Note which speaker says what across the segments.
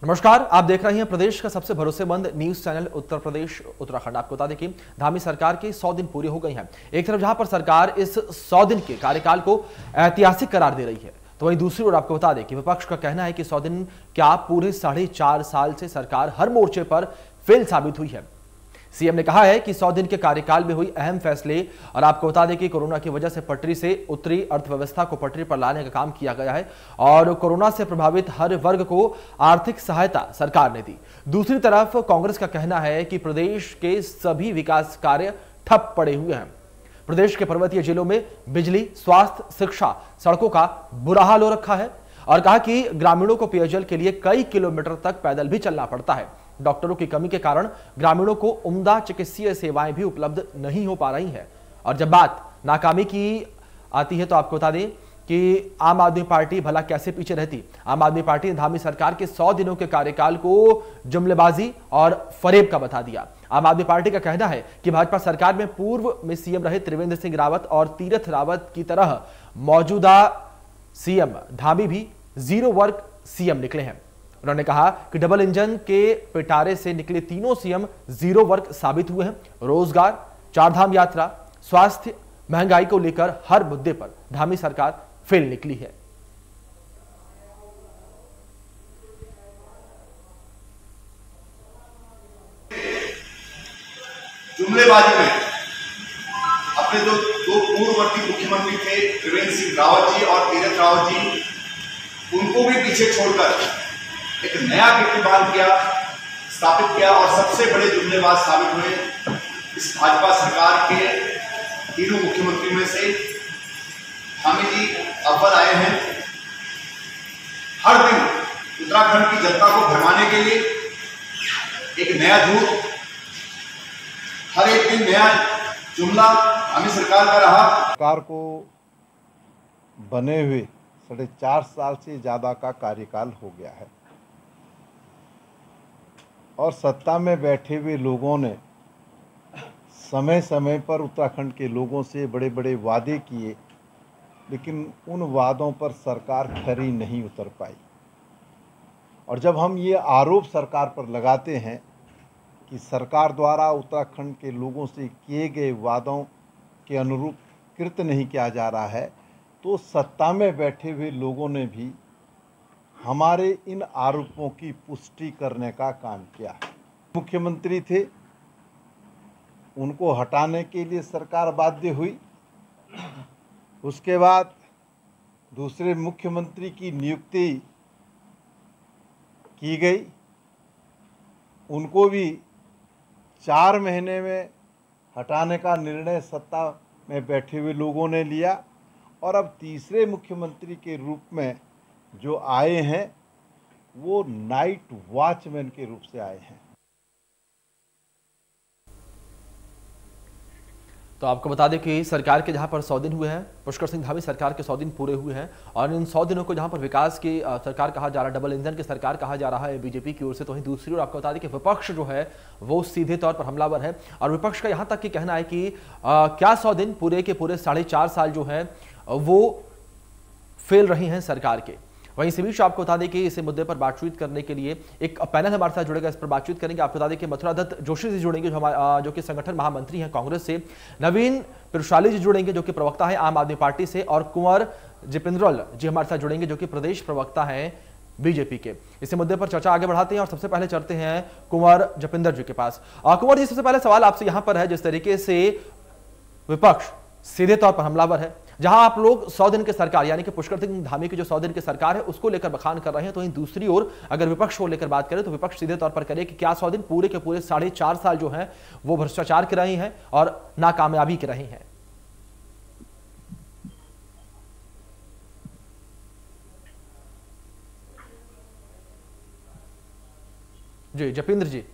Speaker 1: नमस्कार, आप देख रहे हैं प्रदेश का सबसे भरोसेमंद न्यूज चैनल उत्तर प्रदेश उत्तराखंड। आपको बता दें कि धामी सरकार के 100 दिन पूरे हो गए हैं। एक तरफ जहां पर सरकार इस 100 दिन के कार्यकाल को ऐतिहासिक करार दे रही है, तो वहीं दूसरी ओर आपको बता दें कि विपक्ष का कहना है कि 100 दिन क्या पूरे 4.5 साल से सरकार हर मोर्चे पर फेल साबित हुई है। सीएम ने कहा है कि 100 दिन के कार्यकाल में हुई अहम फैसले, और आपको बता दें कि कोरोना की वजह से पटरी से उत्तरी अर्थव्यवस्था को पटरी पर लाने का काम किया गया है और कोरोना से प्रभावित हर वर्ग को आर्थिक सहायता सरकार ने दी। दूसरी तरफ कांग्रेस का कहना है कि प्रदेश के सभी विकास कार्य ठप पड़े हुए हैं। प्रदेश के पर्वतीय जिलों में बिजली, स्वास्थ्य, शिक्षा, सड़कों का बुरा हाल हो रखा है और कहा कि ग्रामीणों को पेयजल के लिए कई किलोमीटर तक पैदल भी चलना पड़ता है। डॉक्टरों की कमी के कारण ग्रामीणों को उम्दा चिकित्सीय सेवाएं भी उपलब्ध नहीं हो पा रही हैं। और जब बात नाकामी की आती है तो आपको बता दें कि आम आदमी पार्टी भला कैसे पीछे रहती। आम आदमी पार्टी ने धामी सरकार के 100 दिनों के कार्यकाल को जुमलेबाजी और फरेब का बता दिया। आम आदमी पार्टी का कहना है कि भाजपा सरकार में पूर्व में सीएम रहे त्रिवेंद्र सिंह रावत और तीरथ रावत की तरह मौजूदा सीएम धामी भी जीरो वर्क सीएम निकले हैं। उन्होंने कहा कि डबल इंजन के पिटारे से निकले तीनों सीएम जीरो वर्क साबित हुए हैं। रोजगार, चारधाम यात्रा, स्वास्थ्य, महंगाई को लेकर हर मुद्दे पर धामी सरकार फेल निकली है।
Speaker 2: जुमलेबाजी में अपने जो दो पूर्ववर्ती मुख्यमंत्री थे त्रिवेंद्र सिंह रावत जी और तीरथ रावत जी, उनको भी पीछे छोड़कर एक नया कीर्तिमान स्थापित किया और सबसे बड़े जुमलेबाज साबित हुए इस भाजपा सरकार के तीनों मुख्यमंत्री में से धामी जी अव्वल आए हैं। हर दिन उत्तराखंड की जनता को भरमाने के लिए एक नया झूठ, हर एक दिन नया जुमला धामी सरकार का रहा।
Speaker 3: सरकार को बने हुए 4.5 साल से ज़्यादा का कार्यकाल हो गया है और सत्ता में बैठे हुए लोगों ने समय समय पर उत्तराखंड के लोगों से बड़े बड़े वादे किए, लेकिन उन वादों पर सरकार खरी नहीं उतर पाई। और जब हम ये आरोप सरकार पर लगाते हैं कि सरकार द्वारा उत्तराखंड के लोगों से किए गए वादों के अनुरूप कृत्य नहीं किया जा रहा है, तो सत्ता में बैठे हुए लोगों ने भी हमारे इन आरोपों की पुष्टि करने का काम किया। मुख्यमंत्री थे, उनको हटाने के लिए सरकार बाध्य हुई। उसके बाद दूसरे मुख्यमंत्री की नियुक्ति की गई, उनको भी 4 महीने में हटाने का निर्णय सत्ता में बैठे हुए लोगों ने लिया और अब तीसरे मुख्यमंत्री के रूप में जो आए हैं वो नाइट वॉचमैन के रूप से आए हैं।
Speaker 1: तो आपको बता दें कि सरकार के जहां पर 100 दिन हुए हैं, पुष्कर सिंह धामी सरकार के 100 दिन पूरे हुए हैं और इन 100 दिनों को जहां पर विकास की सरकार कहा जा रहा है, डबल इंजन की सरकार कहा जा रहा है बीजेपी की ओर से, तो वहीं दूसरी ओर आपको बता दें कि विपक्ष जो है वो सीधे तौर पर हमलावर है और विपक्ष का यहां तक कि कहना है कि क्या 100 दिन पूरे के पूरे 4.5 साल जो है वो फेल रही हैं सरकार के। वहीं इसी बीच आपको बता दें कि इस मुद्दे पर बातचीत करने के लिए एक पैनल हमारे साथ जुड़ेगा, इस पर बातचीत करेंगे। आपको बता दें कि मथुरा दत्त जोशी जी जुड़ेंगे जो कि संगठन महामंत्री हैं कांग्रेस से, नवीन पिरुशाली जी जुड़ेंगे जो कि प्रवक्ता है आम आदमी पार्टी से, और कुंवर जिपिंद्रल जी हमारे साथ जुड़ेंगे जो कि प्रदेश प्रवक्ता हैं बीजेपी के। इसी मुद्दे पर चर्चा आगे बढ़ाते हैं और सबसे पहले चलते हैं कुंवर जपिंदर जी के पास। कुंवर जी, सबसे पहले सवाल आपसे यहां पर है, जिस तरीके से विपक्ष सीधे तौर पर हमलावर है, जहां आप लोग 100 दिन के सरकार यानी कि पुष्कर सिंह धामी की जो 100 दिन की सरकार है उसको लेकर बखान कर रहे हैं, तो वहीं दूसरी ओर अगर विपक्ष को लेकर बात करें तो विपक्ष सीधे तौर पर करे कि क्या 100 दिन पूरे के पूरे 4.5 साल जो हैं वो भ्रष्टाचार के रहे हैं और नाकामयाबी के रहे हैं। जी जपिंद्र जी।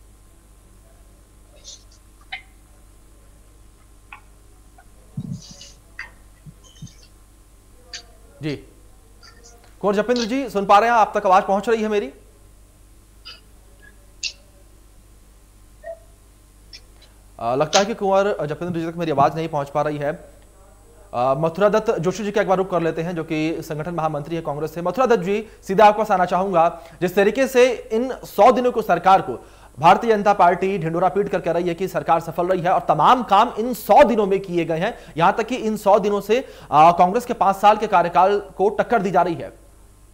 Speaker 1: जी कुंवर जपिंद्र जी, सुन पा रहे हैं? आप तक आवाज पहुंच रही है मेरी? लगता है कि कुंवर जपिंद्र जी तक मेरी आवाज नहीं पहुंच पा रही है। मथुरा दत्त जोशी जी का एक बार रुख कर लेते हैं, जो कि संगठन महामंत्री है कांग्रेस से। मथुरा दत्त जी, सीधा आपको आना चाहूंगा, जिस तरीके से इन 100 दिनों को सरकार को भारतीय जनता पार्टी ढिंडोरा पीट कर कह रही है कि सरकार सफल रही है और तमाम काम इन 100 दिनों में किए गए हैं, यहां तक कि इन 100 दिनों से कांग्रेस के 5 साल के कार्यकाल को टक्कर दी जा रही है।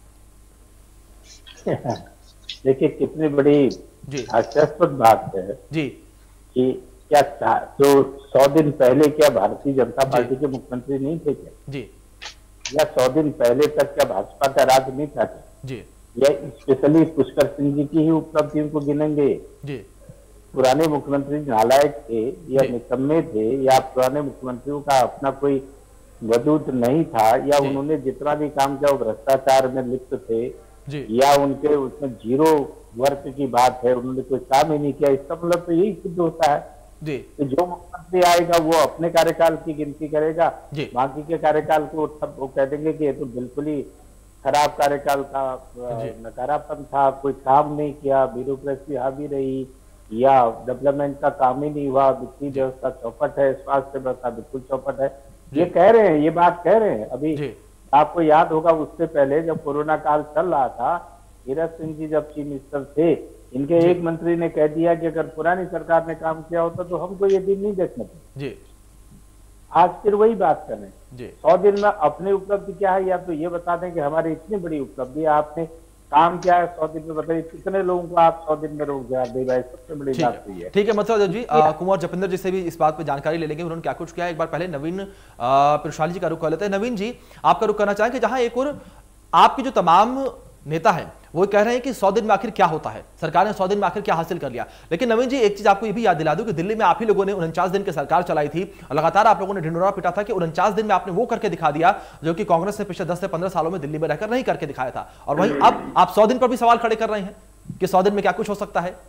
Speaker 4: देखिए कितनी बड़ी हास्यास्पद बात है
Speaker 1: जी
Speaker 4: कि क्या जो 100 दिन पहले क्या भारतीय जनता पार्टी के मुख्यमंत्री नहीं थे क्या
Speaker 1: जी,
Speaker 4: या 100 दिन पहले तक क्या भाजपा का राज नहीं था
Speaker 1: जी,
Speaker 4: या स्पेशली पुष्कर सिंह जी की ही उपलब्धियों को गिनेंगे?
Speaker 1: जी,
Speaker 4: पुराने मुख्यमंत्री नालायक थे या निकम्मे थे या पुराने मुख्यमंत्रियों का अपना कोई वजूद नहीं था या उन्होंने जितना भी काम किया वो भ्रष्टाचार में लिप्त थे या उनके उसमें 0 वर्क की बात है, उन्होंने कोई काम ही नहीं किया, इसका मतलब तो यही सिद्ध होता है
Speaker 1: जी,
Speaker 4: कि जो मुख्यमंत्री आएगा वो अपने कार्यकाल की गिनती करेगा, बाकी के कार्यकाल को वो कह देंगे कि ये तो बिल्कुल ही खराब कार्यकाल था, नकारापन था, कोई काम नहीं किया, ब्यूरोक्रेसी हावी रही या डेवलपमेंट का काम ही नहीं हुआ, वित्तीय व्यवस्था चौपट है, स्वास्थ्य व्यवस्था बिल्कुल चौपट है। ये कह रहे हैं, ये बात कह रहे हैं। अभी आपको याद होगा उससे पहले जब कोरोना काल चल रहा था, तीरथ सिंह जी जब चीफ मिनिस्टर थे, इनके एक मंत्री ने कह दिया कि अगर पुरानी सरकार ने काम किया होता तो हमको ये दिन नहीं देखने थे। आज फिर वही बात कर रहे हैं। 100 दिन में अपनी उपलब्धि क्या है, या तो ये बता दें कि हमारी इतनी बड़ी उपलब्धि है, आपने काम क्या है 100 दिन में बताइए, कितने लोगों को आप 100 दिन में रोजगार दे रहे हैं, सबसे बड़ी बात तो ये।
Speaker 1: ठीक है मथुरा दत्त जी, कुंवर जपिंदर जी से भी इस बात पे जानकारी ले लेंगे, उन्होंने क्या कुछ किया। एक बार पहले नवीन पिरशाली जी का रुख कर लेते हैं। नवीन जी, आपका रुख करना चाहेंगे, जहां एक और आपके जो तमाम नेता है वो कह रहे हैं कि 100 दिन में आखिर क्या होता है, सरकार ने 100 दिन में आखिर क्या हासिल कर लिया। लेकिन नवीन जी, एक चीज आपको ये भी याद दिला दूं कि दिल्ली में आप ही लोगों ने 49 दिन की सरकार चलाई थी और लगातार आप लोगों ने ढिंडोरा पिटा था कि 49 दिन में आपने वो करके दिखा दिया जो कि कांग्रेस ने पिछले 10 से 15 सालों में दिल्ली में रहकर नहीं करके दिखाया था। और वहीं अब आप 100 दिन पर भी सवाल खड़े कर रहे हैं कि 100 दिन में क्या कुछ हो सकता है।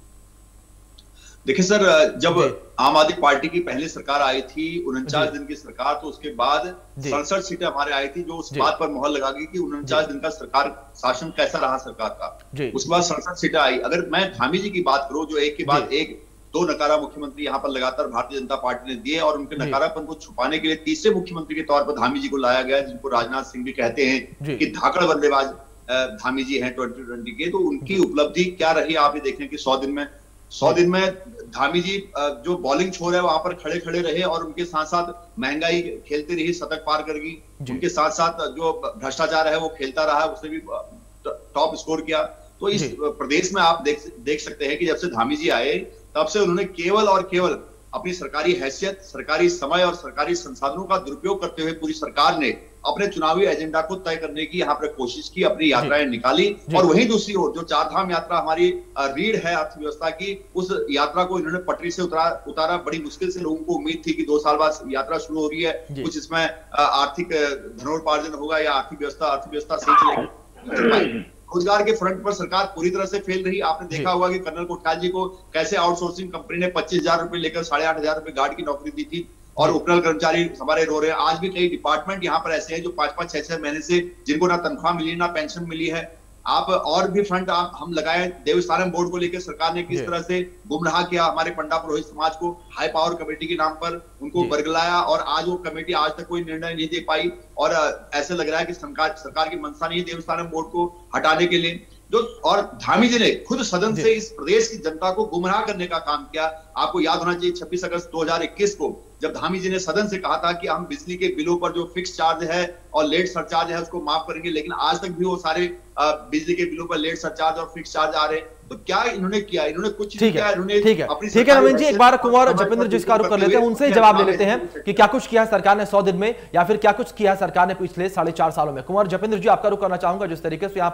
Speaker 2: देखिए सर, जब आम आदमी पार्टी की पहली सरकार आई थी 49 दिन की सरकार, तो उसके बाद 67 सीटें हमारे आई थी, जो उस बात पर मोहर लगा गई कि 49 दिन का सरकार शासन कैसा रहा सरकार का। उसके बाद 67 सीटें आई। अगर मैं धामी जी की बात करूं, जो एक के बाद एक 2 नकारा मुख्यमंत्री यहाँ पर लगातार भारतीय जनता पार्टी ने दिए और उनके नकारापन को छुपाने के लिए तीसरे मुख्यमंत्री के तौर पर धामी जी को लाया गया, जिनको राजनाथ सिंह भी कहते हैं कि धाकड़ बल्लेबाज धामी जी हैं 2020 के। तो उनकी उपलब्धि क्या रही आप ये देखें कि 100 दिन में धामी जी जो बॉलिंग छोर है वहां पर खड़े खड़े रहे और उनके साथ साथ महंगाई खेलती रही, शतक पार कर गई, उनके साथ साथ जो भ्रष्टाचार है वो खेलता रहा, उसने भी टॉप स्कोर किया। तो इस प्रदेश में आप देख सकते हैं कि जब से धामी जी आए तब से उन्होंने केवल और केवल अपनी सरकारी हैसियत, सरकारी समय और सरकारी संसाधनों का दुरुपयोग करते हुए पूरी सरकार ने अपने चुनावी एजेंडा को तय करने की यहाँ पर कोशिश की, अपनी यात्राएं निकाली। और वहीं दूसरी ओर जो 4 धाम यात्रा हमारी रीढ़ है अर्थव्यवस्था की, उस यात्रा को इन्होंने पटरी से उतारा। बड़ी मुश्किल से लोगों को उम्मीद थी कि 2 साल बाद यात्रा शुरू हो रही है, कुछ इसमें आर्थिक धनोपार्जन होगा या आर्थिक अर्थव्यवस्था सही चलेगी। रोजगार के फ्रंट पर सरकार पूरी तरह से फेल रही। आपने देखा होगा कि कर्नल कोठाल जी को कैसे आउटसोर्सिंग कंपनी ने 25,000 रुपए लेकर 8,500 रुपए गार्ड की नौकरी दी थी और उपनल कर्मचारी हमारे रो रहे हैं। आज भी कई डिपार्टमेंट यहाँ पर ऐसे हैं जो 5-5, 6-6 महीने से जिनको ना तनख्वाह मिली ना पेंशन मिली है। आप और भी फ्रंट हम लगाए, देवस्थानम बोर्ड को लेकर सरकार ने किस तरह से गुमराह किया हमारे पंडा पुरोहित समाज को, हाई पावर कमेटी के नाम पर उनको बरगलाया और आज वो कमेटी आज तक कोई निर्णय नहीं दे पाई। और ऐसे लग रहा है कि सरकार की मंशा नहीं है देवस्थानम बोर्ड को हटाने के लिए। और धामी जी ने खुद सदन से इस प्रदेश की जनता को गुमराह करने का काम किया। आपको याद होना चाहिए 26 अगस्त 2021 को जब धामी जी ने सदन से कहा था कि हम बिजली के बिलों पर जो फिक्स चार्ज है और लेट सरचार्ज है उसको माफ करेंगे, लेकिन आज तक भी वो सारे बिजली के बिलों पर लेट सरचार्ज और फिक्स चार्ज आ रहे। तो क्या इन्होंने किया? इन्होंने कुछ नहीं किया।
Speaker 1: ठीक है नवीन जी, एक बार कुंवर जपिंदर जी का रुख कर लेते हैं, उनसे जवाब ले लेते हैं कि क्या कुछ किया है सरकार ने 100 दिन में या फिर क्या कुछ किया है सरकार ने पिछले 4.5 सालों में। कुंवर जपिंदर जी, आपका रुख करना चाहूंगा। जिस तरीके से यहाँ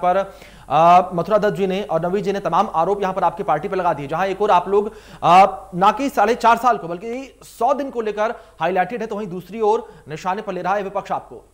Speaker 1: पर मथुरा दत्त जी ने और नवीन जी ने तमाम आरोप यहाँ पर आपकी पार्टी पर लगा दिए, जहां एक और आप लोग ना कि 4.5 साल को बल्कि 100 दिन को लेकर हाईलाइटेड है, तो वहीं दूसरी ओर निशाने पर ले रहा है विपक्ष आपको।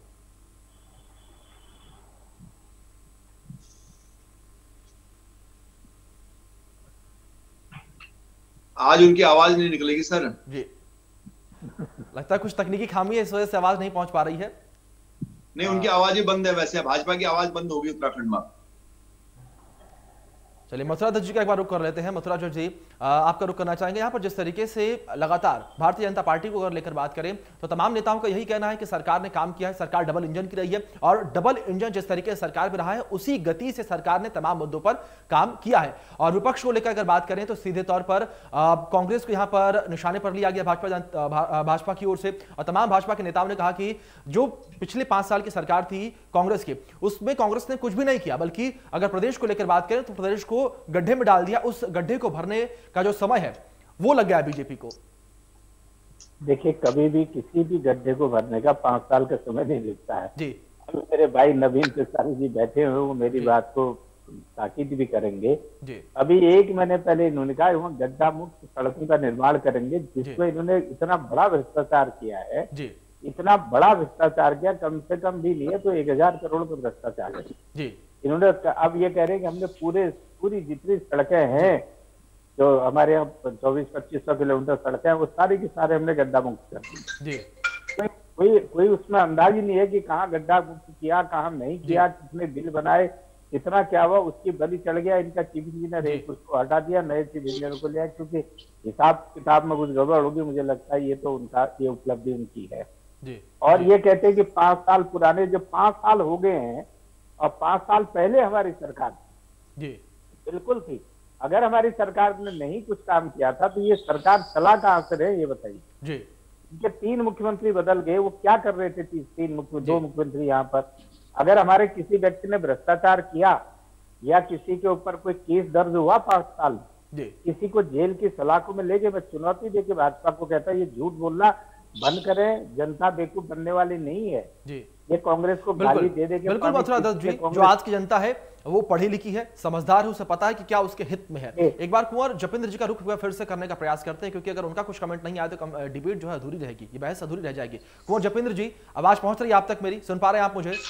Speaker 2: आज उनकी आवाज नहीं निकलेगी सर
Speaker 1: जी, लगता है कुछ तकनीकी खामी है, इस वजह से आवाज नहीं पहुंच पा रही है।
Speaker 2: नहीं, उनकी आवाज ही बंद है। वैसे भाजपा की आवाज बंद होगी उत्तराखंड में।
Speaker 1: चलिए मथुरा दत्त जी का एक बार रुख कर लेते हैं। मथुरा दत्त जी, आपका रुख करना चाहेंगे यहाँ पर जिस तरीके से लगातार भारतीय जनता पार्टी को अगर लेकर बात करें तो तमाम नेताओं का यही कहना है कि सरकार ने काम किया है, सरकार डबल इंजन की रही है और डबल इंजन जिस तरीके से सरकार में रहा है उसी गति से सरकार ने तमाम मुद्दों पर काम किया है। और विपक्ष को लेकर अगर बात करें तो सीधे तौर पर कांग्रेस को यहाँ पर निशाने पर लिया गया भाजपा की ओर से, और तमाम भाजपा के नेताओं ने कहा कि जो पिछले 5 साल की सरकार थी कांग्रेस की, उसमें कांग्रेस ने कुछ भी नहीं किया, बल्कि अगर प्रदेश को लेकर बात करें तो प्रदेश को गड्ढे में डाल दिया। उस गड्ढे को भरने का जो समय है वो लग गया बीजेपी को।
Speaker 4: देखिए, कभी भी किसी भी गड्ढे को भरने का 5 साल का समय नहीं लगता है
Speaker 1: जी।
Speaker 4: अभी मेरे भाई नवीन तिवारी जी बैठे हुए, वो मेरी बात को ताकीद भी करेंगे जी। अभी 1 महीने पहले इन्होंने कहा वहाँ गड्ढा मुक्त सड़कों का निर्माण करेंगे, जिसको इन्होंने इतना बड़ा भ्रष्टाचार किया है जी। इतना बड़ा भ्रष्टाचार किया, कम से कम भी नहीं है तो 1000 करोड़ का भ्रष्टाचार है जी। इन्होंने अब ये कह रहे हैं कि हमने पूरी जितनी सड़कें हैं जो हमारे यहाँ 2400-2500 किलोमीटर सड़कें हैं वो सारी की सारे हमने गड्ढा मुक्त कर दी जी। कोई उसमें अंदाज ही नहीं है कि कहाँ गड्ढा मुक्त किया, कहाँ नहीं किया, कितने बिल बनाए, कितना क्या हुआ, उसकी बलि चढ़ गया। इनका चीफ इंजीनियर है उसको हटा दिया, नए चीफ इंजीनियर को लिया, क्योंकि हिसाब किताब में कुछ गड़बड़ होगी। मुझे लगता है ये तो उनका ये उपलब्धि उनकी है जी। और ये कहते हैं कि 5 साल पुराने, जो 5 साल हो गए हैं और 5 साल पहले हमारी सरकार जी बिल्कुल थी। अगर हमारी सरकार ने नहीं कुछ काम किया था तो ये सरकार चला कहां से रहे, ये बताइए जी। इनके 3 मुख्यमंत्री बदल गए, वो क्या कर रहे थे? 2 मुख्यमंत्री यहाँ पर। अगर हमारे किसी व्यक्ति ने भ्रष्टाचार किया या किसी के ऊपर कोई केस दर्ज हुआ 5 साल, किसी को जेल की सलाखों में लेके, मैं चुनौती देके भाजपा को कहता है ये झूठ बोलना बंद करें, जनता बेवकूफ बनने वाली नहीं है जी। ये कांग्रेस को गाली दे देके
Speaker 1: बिल्कुल मथुरा दत्त जी, जो आज की जनता है वो पढ़ी लिखी है, समझदार है, उसे पता है कि क्या उसके हित में है। एक बार कुंवर जपिंद्र जी का रुख फिर से करने का प्रयास करते हैं, क्योंकि अगर उनका कुछ कमेंट नहीं आया तो डिबेट जो है अधूरी रहेगी, ये बहस अधूरी रह जाएगी। कुंवर जपिंद्र जी, आवाज पहुंच रही है आप तक मेरी? सुन पा रहे हैं आप मुझे?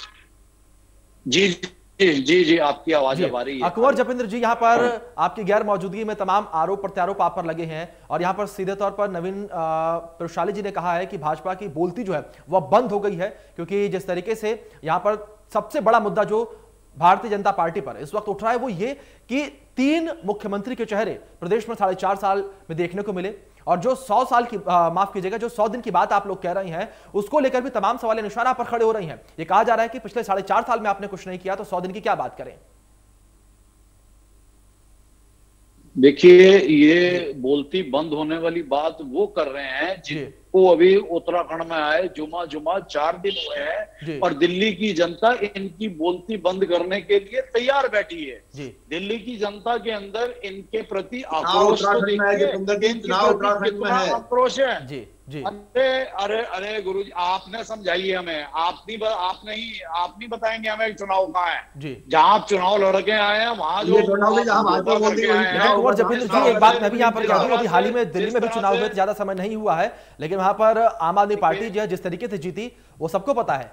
Speaker 5: जी जी जी, आपकी आवाज आ रही है।
Speaker 1: कुंवर जपिंद्र जी, यहाँ पर आपकी गैर मौजूदगी में तमाम आरोप प्रत्यारोप आप पर लगे हैं और यहाँ पर सीधे तौर पर नवीन प्रशाली जी ने कहा है कि भाजपा की बोलती जो है वह बंद हो गई है, क्योंकि जिस तरीके से यहाँ पर सबसे बड़ा मुद्दा जो भारतीय जनता पार्टी पर इस वक्त उठ रहा है वो ये कि 3 मुख्यमंत्री के चेहरे प्रदेश में 4.5 साल में देखने को मिले, और जो 100 साल की माफ कीजिएगा, जो 100 दिन की बात आप लोग कह रहे हैं उसको लेकर भी तमाम सवाल निशाना पर खड़े हो रही हैं। ये कहा जा रहा है कि पिछले 4.5 साल में आपने कुछ नहीं किया, तो 100 दिन की क्या बात करें?
Speaker 5: देखिए, ये बोलती बंद होने वाली बात वो कर रहे हैं जिनको अभी उत्तराखंड में आए जुमा 4 दिन हुए हैं और दिल्ली की जनता इनकी बोलती बंद करने के लिए तैयार बैठी है। दिल्ली की जनता के अंदर इनके प्रति आक्रोश आक्रोश है जी। अरे गुरुजी, आपने समझाइए हमें, आप नहीं बताएंगे हमें चुनाव कहाँ है? जहाँ आप चुनाव लड़के आए हैं वहाँ जो
Speaker 1: कुंवर जपिंद्र जी, एक बात मैं भी यहाँ पर कह दूं, अभी हाल ही में दिल्ली में भी चुनाव हुए, ज्यादा समय नहीं हुआ है, लेकिन वहां पर आम आदमी पार्टी जो है जिस तरीके से जीती वो सबको पता है।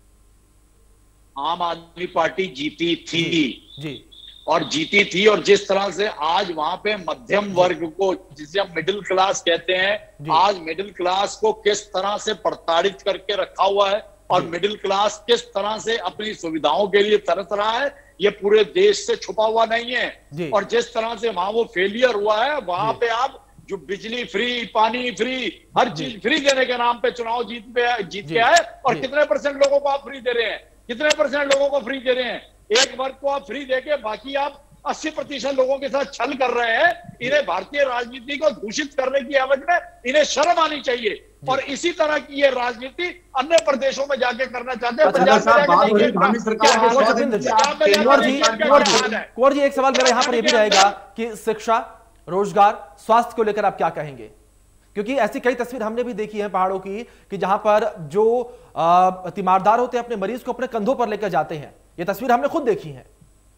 Speaker 5: आम आदमी पार्टी जीती थी जी, और जीती थी, और जिस तरह से आज वहां पे मध्यम वर्ग को, जिसे हम मिडिल क्लास कहते हैं, आज मिडिल क्लास को किस तरह से प्रताड़ित करके रखा हुआ है और मिडिल क्लास किस तरह से अपनी सुविधाओं के लिए तरस रहा है, ये पूरे देश से छुपा हुआ नहीं है। और जिस तरह से वहां वो फेलियर हुआ है, वहां पे आप जो बिजली फ्री, पानी फ्री, हर चीज फ्री देने के नाम पे चुनाव जीत के आए, और कितने % लोगों को आप फ्री दे रहे हैं? कितने % लोगों को फ्री दे रहे हैं? एक वर्ग को आप फ्री देके बाकी आप 80% लोगों के साथ छल कर रहे हैं। इन्हें भारतीय राजनीति को दूषित करने की एवज में इन्हें शर्म आनी चाहिए, और इसी तरह की ये राजनीति अन्य प्रदेशों में जाके करना चाहते हैं।
Speaker 1: कुंवर जी, एक सवाल मेरा यहाँ पर ये भी रहेगा कि शिक्षा, रोजगार, स्वास्थ्य को लेकर आप क्या कहेंगे? क्योंकि ऐसी कई तस्वीर हमने भी देखी है पहाड़ों की कि जहां पर जो तीमारदार होते हैं अपने मरीज को अपने कंधों पर लेकर जाते हैं, ये तस्वीर हमने खुद देखी है।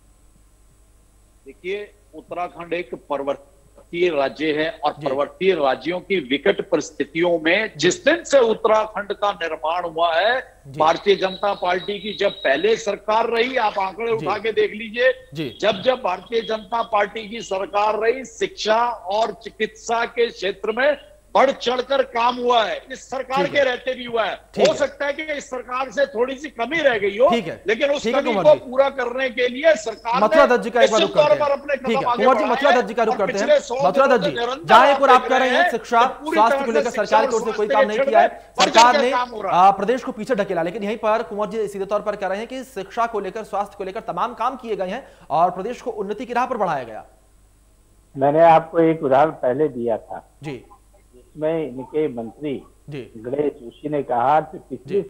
Speaker 5: देखिए, उत्तराखंड एक पर्वतीय राज्य है, और पर्वतीय राज्यों की विकट परिस्थितियों में जिस दिन से उत्तराखंड का निर्माण हुआ है, भारतीय जनता पार्टी की जब पहले सरकार रही, आप आंकड़े उठा के देख लीजिए, जब भारतीय जनता पार्टी की सरकार रही, शिक्षा और चिकित्सा के क्षेत्र में बढ़ चढ़कर काम हुआ है, इस सरकार के रहते भी हुआ है। हो सकता है कि इस सरकार से थोड़ी सी कमी रह गई हो, लेकिन उस कमी को पूरा करने के लिए सरकार
Speaker 1: मथुरा दत्त जी का एक बार रुख करते हैं। ठीक है कुंवर जी, मथुरा दत्त जी का रुख करते हैं। मथुरा दत्त जी, जहां एक और आप कह रहे हैं शिक्षा स्वास्थ्य को लेकर सरकार की ओर से कोई काम नहीं किया है, सरकार ने प्रदेश को पीछे ढकेला, लेकिन यहीं पर कुंवर जी सीधे तौर पर कह रहे हैं कि शिक्षा को लेकर, स्वास्थ्य को लेकर तमाम काम किए गए हैं और प्रदेश को उन्नति की राह पर बढ़ाया गया।
Speaker 4: मैंने आपको एक उदाहरण पहले दिया था
Speaker 1: जी,
Speaker 4: जिसमें इनके मंत्री गणेश जोशी ने कहा कि पिछली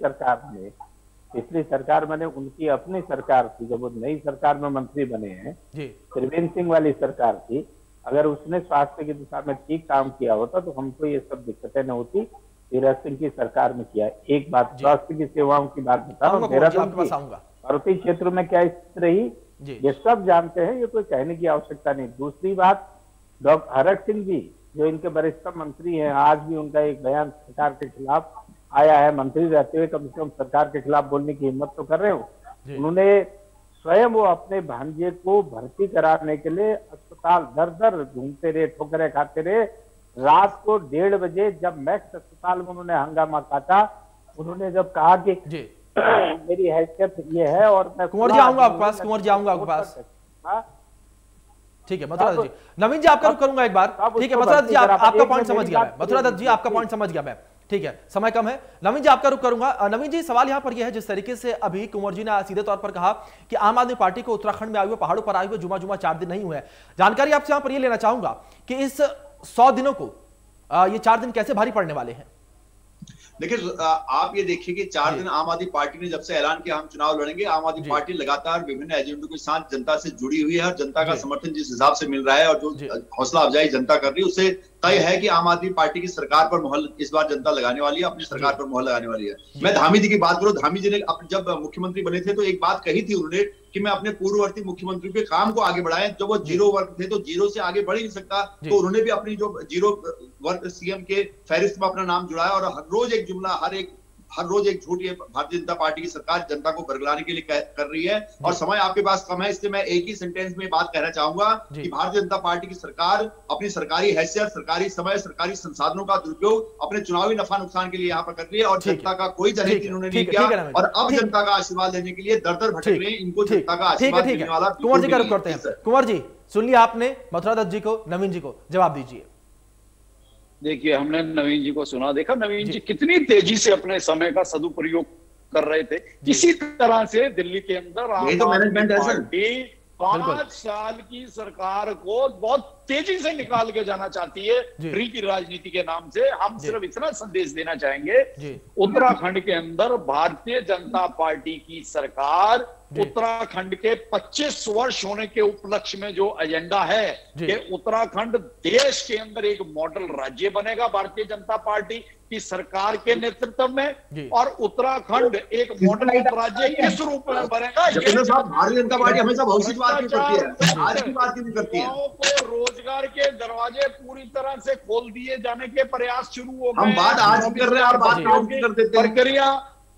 Speaker 4: सरकार मैंने उनकी अपनी सरकार थी, जब वो नई सरकार में मंत्री बने हैं, त्रिवेंद्र सिंह वाली सरकार थी, अगर उसने स्वास्थ्य की दिशा में ठीक काम किया होता तो हमको ये सब दिक्कतें न होती। धीरज सिंह की सरकार में किया। एक बात स्वास्थ्य की सेवाओं की बात बता रहा हूँ, पर्वतीय क्षेत्र में क्या स्थिति रही ये सब जानते हैं, ये कोई कहने की आवश्यकता नहीं। दूसरी बात, डॉक्टर हरक सिंह जी जो इनके वरिष्ठ मंत्री हैं, आज भी उनका एक बयान सरकार के खिलाफ आया है। मंत्री रहते हुए कम से कम सरकार के खिलाफ बोलने की हिम्मत तो कर रहे हो। उन्होंने स्वयं वो अपने भांजे को भर्ती कराने के लिए अस्पताल दर दर घूमते रहे, ठोकरें खाते रहे। रात को 1:30 बजे जब मैक्स अस्पताल में उन्होंने हंगामा काटा, उन्होंने जब कहा कि मेरी हैसियत ये है और मैं
Speaker 1: कुंवर जी आऊंगा आपके पास, कुंवर जी आऊंगा आपके पास। ठीक है मथुरा दत्त जी, नवीन जी आपका रुख करूंगा एक बार। ठीक है मथुरा दत्त जी, आपका पॉइंट समझ गया मैं। मथुरा दत्त जी आपका पॉइंट समझ गया मैं। ठीक है, समय कम है। नवीन जी आपका रुख करूंगा। नवीन जी, सवाल यहां पर यह है, जिस तरीके से अभी कुंवर जी ने सीधे तौर पर कहा कि आम आदमी पार्टी को उत्तराखंड में आए हुए, पहाड़ों पर आए हुए जुमा 4 दिन नहीं हुए हैं, जानकारी आपसे यहां पर यह लेना चाहूंगा कि इस 100 दिनों को ये 4 दिन कैसे भारी पड़ने वाले हैं?
Speaker 2: देखिए, आप ये देखिए कि 4 दिन आम आदमी पार्टी ने जब से ऐलान किया हम चुनाव लड़ेंगे, आम आदमी पार्टी लगातार विभिन्न एजेंडों के साथ जनता से जुड़ी हुई है और जनता का समर्थन जिस हिसाब से मिल रहा है और जो हौसला अफजाई जनता कर रही है, उससे तय है कि आम आदमी पार्टी की सरकार पर मोहर इस बार जनता लगाने वाली है, अपनी सरकार पर मोहर लगाने वाली है। मैं धामी जी की बात करूं, धामी जी ने जब मुख्यमंत्री बने थे तो एक बात कही थी उन्होंने कि मैं अपने पूर्ववर्ती मुख्यमंत्री के काम को आगे बढ़ाएं। जब वो 0 वर्ग थे तो 0 से आगे बढ़ ही नहीं सकता, तो उन्होंने भी अपनी जो 0 वर्ग सीएम के फहरिस्त में अपना नाम जुड़ाया और हर रोज एक जुमला, हर रोज एक झूठ ये भारतीय जनता पार्टी की सरकार जनता को बरगलाने के लिए कर रही है। और समय आपके पास कम है, इसलिए मैं एक ही सेंटेंस में बात कहना चाहूंगा कि भारतीय जनता पार्टी की सरकार अपनी सरकारी हैसियत, सरकारी समय, सरकारी संसाधनों का दुरुपयोग अपने चुनावी नफा नुकसान के लिए यहाँ पर कर रही है और जनता का कोई जनहित इन्होंने नहीं किया और अब जनता का आशीर्वाद लेने के लिए दर दर भटक रहे हैं। इनको जनता का आशीर्वाद देने वाला
Speaker 1: कुंवर जी का रुख करते हैं। कुंवर जी, सुन लिया आपने मथुरा दत्त जी को, नवीन जी को जवाब दीजिए।
Speaker 5: देखिए, हमने नवीन जी को सुना, देखा नवीन जी कितनी तेजी से अपने समय का सदुपयोग कर रहे थे। इसी तरह से दिल्ली के अंदर आम आदमी पार्टी 5 साल की सरकार को बहुत तेजी से निकाल के जाना चाहती है फ्री की राजनीति के नाम से। हम सिर्फ इतना संदेश देना चाहेंगे, उत्तराखंड के अंदर भारतीय जनता पार्टी की सरकार उत्तराखंड के 25 वर्ष होने के उपलक्ष्य में जो एजेंडा है कि उत्तराखंड देश के अंदर एक मॉडल राज्य बनेगा भारतीय जनता पार्टी की सरकार के नेतृत्व में, और उत्तराखंड एक मॉडल राज्य किस रूप में बनेगा।
Speaker 2: भारतीय जनता पार्टी हमेशा भविष्य की बात नहीं करती है, आज की बात नहीं करती है।
Speaker 5: को रोजगार के दरवाजे पूरी तरह से खोल दिए जाने के प्रयास शुरू हो गए।
Speaker 2: हम बात आज कर रहे हैं और बात कर देते हैं।
Speaker 5: प्रक्रिया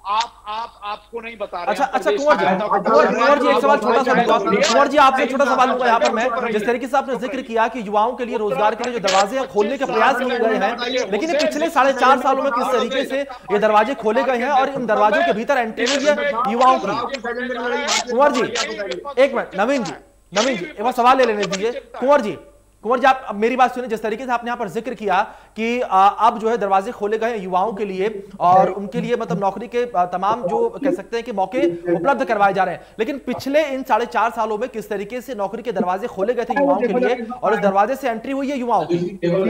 Speaker 5: आपको नहीं बता रहे।
Speaker 1: अच्छा कुंवर जी, एक सवाल छोटा सा कुंवर जी आपसे छोटा सवाल होगा यहाँ पर मैं, जिस तरीके से आपने जिक्र किया कि युवाओं के लिए रोजगार के लिए जो दरवाजे खोलने के प्रयास किए गए हैं, लेकिन पिछले 4.5 सालों में किस तरीके से ये दरवाजे खोले गए हैं और इन दरवाजों के भीतर एंट्री हुई है युवाओं की। कुंवर जी एक मिनट, नवीन जी एक बार सवाल ले लेने दीजिए। कुंवर जी आप मेरी बात सुनिए। जिस तरीके से आपने यहाँ पर जिक्र किया कि अब जो है दरवाजे खोले गए हैं युवाओं के लिए और उनके लिए मतलब नौकरी के तमाम जो कह सकते हैं कि मौके उपलब्ध करवाए जा रहे हैं, लेकिन पिछले इन 4.5 सालों में किस तरीके से नौकरी के दरवाजे खोले गए थे युवाओं के लिए और इस दरवाजे से एंट्री हुई है युवाओं की?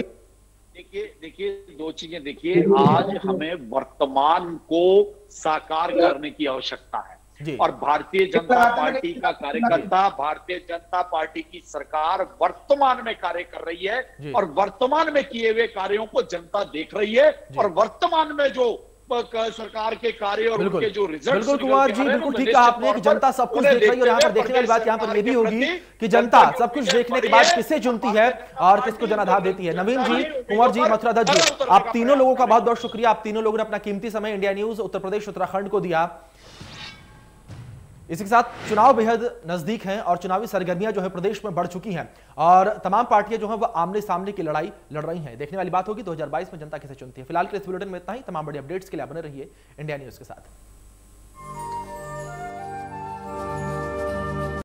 Speaker 5: देखिए 2 चीजें। देखिए, आज हमें वर्तमान को साकार करने की आवश्यकता है और भारतीय जनता पार्टी का कार्यकर्ता, भारतीय जनता पार्टी की सरकार वर्तमान में कार्य कर रही है और वर्तमान में किए हुए कार्यों को जनता देख रही है और वर्तमान में जो सरकार के कार्य और उनके जो रिजल्ट।
Speaker 1: बिल्कुल कुमार जी, बिल्कुल ठीक कहा आपने कि जनता सब कुछ देख रही है और यहाँ पर देखने वाली बात यहाँ पर यह भी होगी कि जनता सब कुछ देखने के बाद किसे चुनती है और किसको जनाधार देती है। नवीन जी, कुंवर जी, मथुरा दत्त जी, आप तीनों लोगों का बहुत बहुत शुक्रिया। आप तीनों लोगों ने अपना कीमती समय इंडिया न्यूज उत्तर प्रदेश उत्तराखंड को दिया। इसी के साथ चुनाव बेहद नजदीक हैं और चुनावी सरगर्मियां जो है प्रदेश में बढ़ चुकी हैं और तमाम पार्टियां जो है वो आमने सामने की लड़ाई लड़ रही हैं। देखने वाली बात होगी 2022 में जनता किसे चुनती है। फिलहाल के इस बुलेटिन में इतना ही। तमाम बड़ी अपडेट्स के लिए बने रहिए इंडिया न्यूज के साथ।